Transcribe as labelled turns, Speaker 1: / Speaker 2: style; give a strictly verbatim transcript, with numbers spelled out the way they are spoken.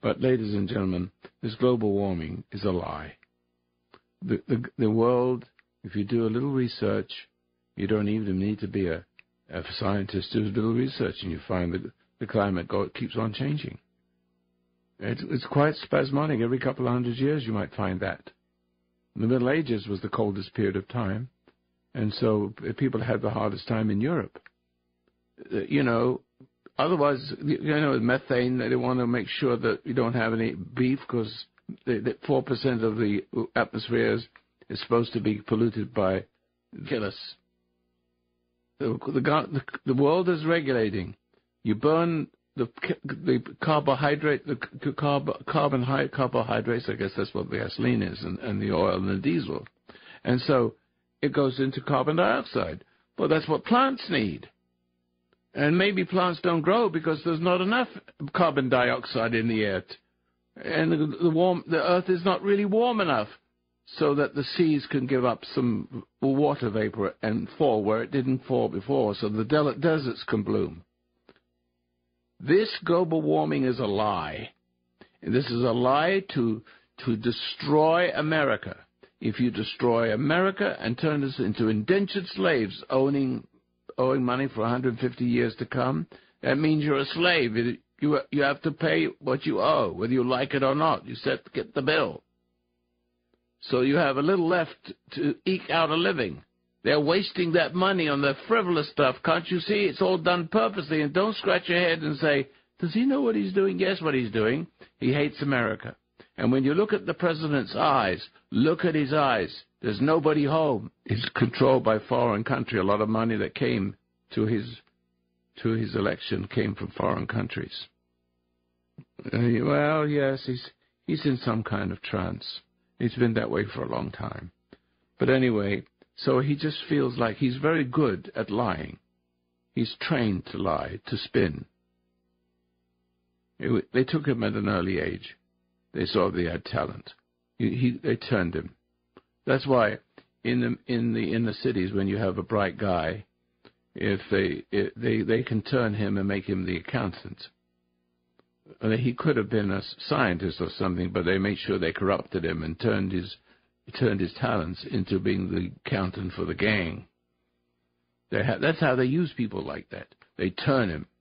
Speaker 1: But, ladies and gentlemen, this global warming is a lie. The, the, the world, if you do a little research, you don't even need to be a, a scientist to do a little research, and you find that the climate go, keeps on changing. It, it's quite spasmodic. Every couple of hundred years you might find that. The Middle Ages was the coldest period of time, and so people had the hardest time in Europe. You know, otherwise, you know, with methane, they want to make sure that you don't have any beef because four percent of the atmosphere is, is supposed to be polluted by killers. The, the, the world is regulating. You burn the, the carbohydrate, the carb, carbon carbohydrates, I guess that's what the gasoline is, and, and the oil and the diesel. And so it goes into carbon dioxide. Well, that's what plants need. And maybe plants don't grow because there's not enough carbon dioxide in the air. And the, the, warm, the earth is not really warm enough so that the seas can give up some water vapor and fall where it didn't fall before, so the de- deserts can bloom. This global warming is a lie. This is a lie to, to destroy America. If you destroy America and turn us into indentured slaves owning owing money for one hundred fifty years to come, that means you're a slave. You, you have to pay what you owe, whether you like it or not. You set to get the bill. So you have a little left to eke out a living. They're wasting that money on the frivolous stuff. Can't you see? It's all done purposely. And don't scratch your head and say, does he know what he's doing? Guess what he's doing. He hates America. And when you look at the president's eyes, look at his eyes. There's nobody home. He's controlled by foreign country. A lot of money that came to his to his election came from foreign countries. Uh, well, yes, he's he's in some kind of trance. He's been that way for a long time. But anyway, so he just feels like he's very good at lying. He's trained to lie, to spin. It, they took him at an early age. They saw they had talent. He, he, they turned him. That's why in the in the inner cities, when you have a bright guy, if they if they they can turn him and make him the accountant. He could have been a scientist or something, but they made sure they corrupted him and turned his turned his talents into being the accountant for the gang. They ha- that's how they use people like that. They turn him.